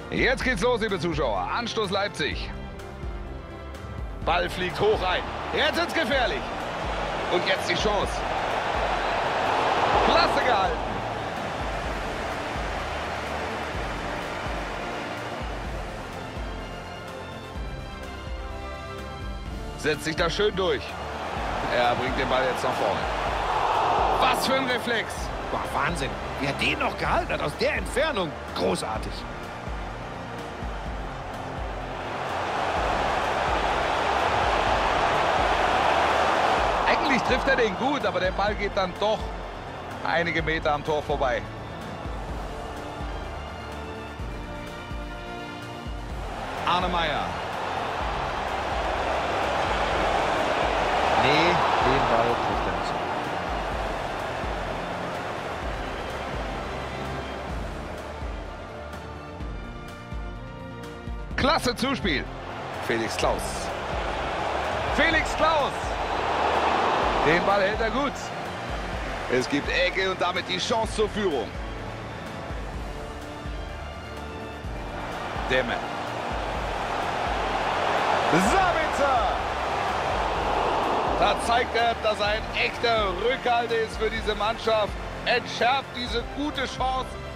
Jetzt geht's los, liebe Zuschauer. Anstoß Leipzig. Ball fliegt hoch rein. Jetzt wird's gefährlich. Und jetzt die Chance. Klasse gehalten. Setzt sich da schön durch. Er bringt den Ball jetzt nach vorne. Was für ein Reflex. Boah, Wahnsinn. Wie er den noch gehalten hat aus der Entfernung. Großartig. Eigentlich trifft er den gut, aber der Ball geht dann doch einige Meter am Tor vorbei. Arne Meyer. Nee, den Ball trifft er nicht. Klasse Zuspiel. Felix Klaus. Felix Klaus. Den Ball hält er gut. Es gibt Ecke und damit die Chance zur Führung. Demme. Sabitzer. Da zeigt er, dass er ein echter Rückhalt ist für diese Mannschaft. Entschärft diese gute Chance